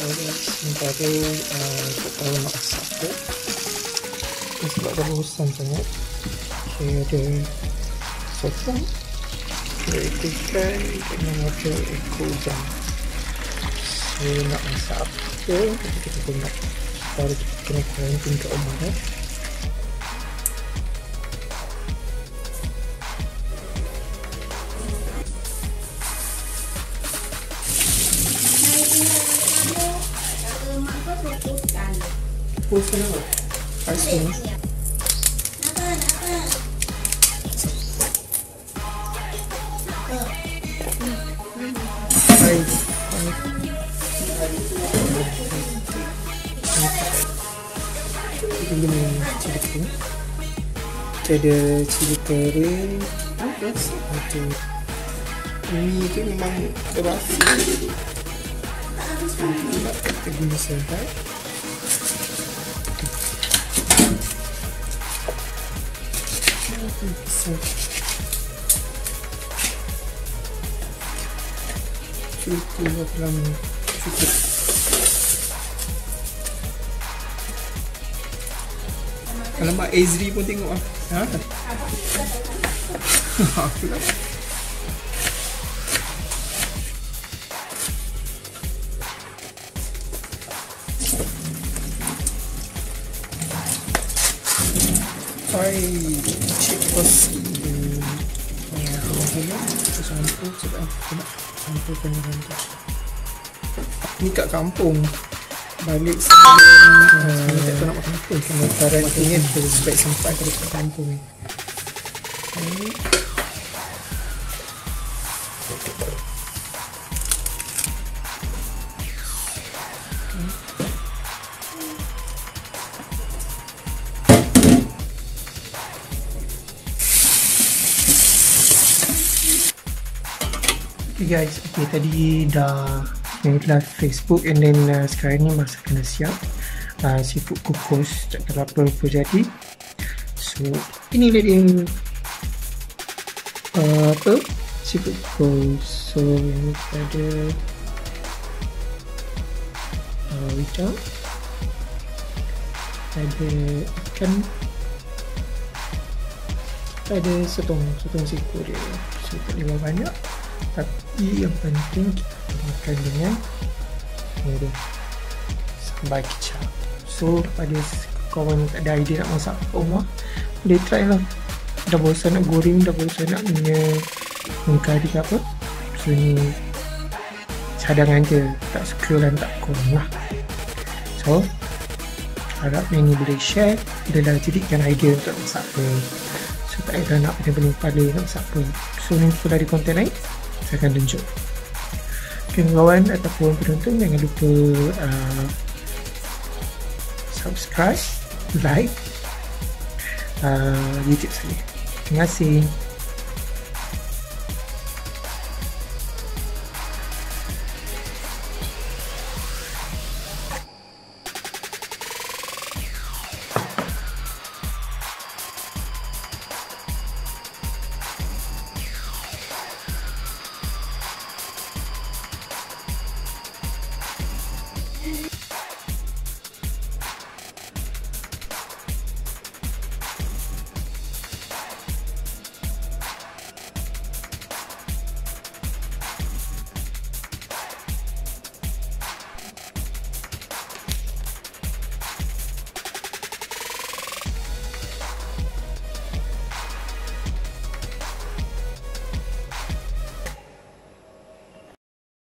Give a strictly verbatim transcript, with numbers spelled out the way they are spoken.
sementara uh, tak tahu nak masak apa. Ini sebab dah bosan sangat. Okay, ada sotong, ada ekor ikan dengan ada ekor udang. So nak masak apa, tapi kita pun nak baru kita kena karantin kat rumah eh. Pusing apa? Pusing. Hai. Ini cili kering. Ada cili kering. Ada. Ini tu memang terasi. Kita guna santai. Cukup dalam cukup. Alamak, Ezri pun tengok ah. Ha? Apa lah? Hai, cik pasti. Kita sampul sebab aku nak sampul penyerahan tu. Ni kat kampung. Balik sebelum uh, tak tahu nak makan apa. Kena karantin tu sebaik sempat kat kampung ni. Okay. Okay guys, okay, tadi dah live Facebook and then uh, sekarang ni masakan dah siap. uh, seafood kukus, tak tahu apa-apa jadi. So inilah dia uh, apa seafood kukus. So ada uh, wicak, ada ikan, ada sotong sotong seko dia. So tak boleh banyak, tapi yang penting kita makan dengan ni dia, sambal kicap. So pada kawan yang tak ada idea nak masak kat rumah, boleh try lah. Dah bosan nak goreng, dah bosan nak punya mengkari ke apa, so ni cadangan je, tak suka dan tak kurang lah. So harap yang ni boleh share, adalah jadikan idea untuk masak apa. So tak payah nak pening-pening kepala nak masak apa. So nanti kalau ada konten lain, saya akan tunjuk. Okay, kawan ataupun penonton, jangan lupa uh, subscribe, like uh, YouTube saya. Terima kasih.